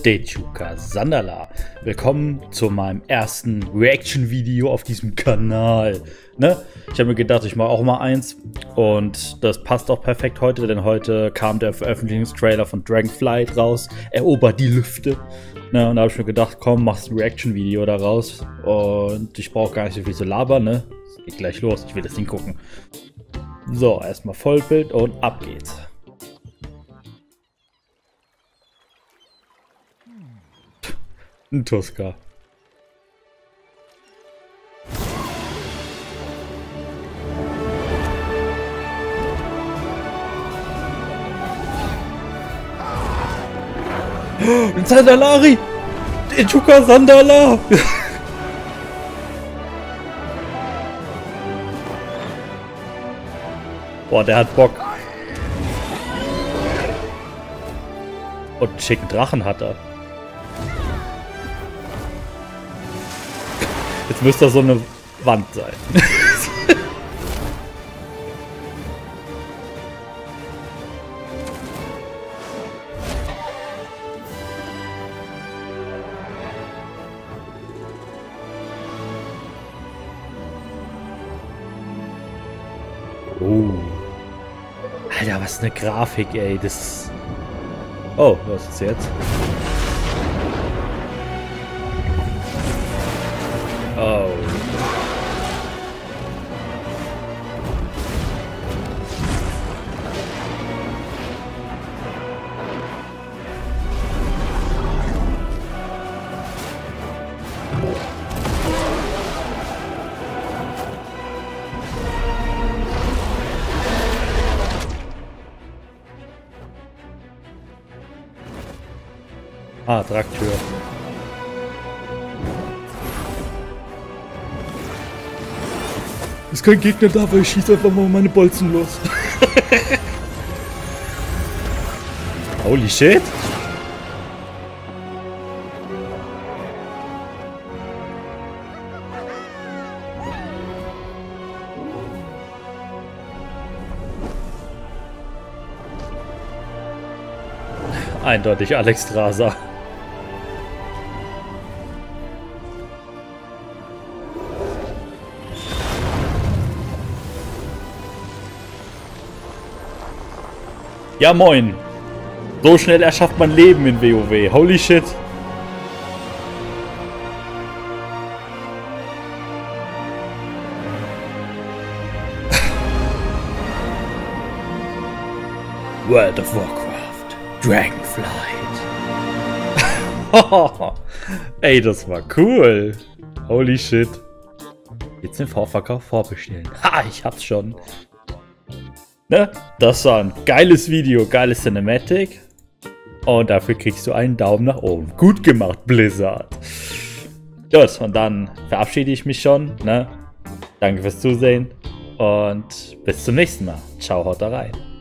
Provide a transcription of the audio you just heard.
Dechuka Sandala. Willkommen zu meinem ersten Reaction-Video auf diesem Kanal. Ne? Ich habe mir gedacht, ich mache auch mal eins und das passt auch perfekt heute, denn heute kam der Veröffentlichungstrailer von Dragonflight raus, erobert die Lüfte. Ne? Und da habe ich mir gedacht, komm, machst ein Reaction-Video daraus und ich brauche gar nicht so viel zu labern, ne? Es geht gleich los, ich will das Ding gucken. So, erstmal Vollbild und ab geht's. Ein Tuska. Ein Sandalari! Dechuka Sandala! Boah, der hat Bock. Und einen schicken Drachen hat er. Jetzt müsste das so eine Wand sein. Oh. Alter, was eine Grafik, ey. Das. Oh, was ist jetzt? Oh. Ah, Traktor. Ist kein Gegner da, aber ich schieße einfach mal meine Bolzen los. Holy shit! Eindeutig Alex Strasser. Ja moin! So schnell erschafft man Leben in WoW. Holy shit! World of Warcraft. Dragonflight. Ey, das war cool. Holy shit. Jetzt den Vorverkauf vorbestellen. Ha, ich hab's schon. Ne? Das war ein geiles Video, geiles Cinematic. Und dafür kriegst du einen Daumen nach oben. Gut gemacht, Blizzard. Gut, und dann verabschiede ich mich schon. Ne? Danke fürs Zusehen und bis zum nächsten Mal. Ciao, haut da rein.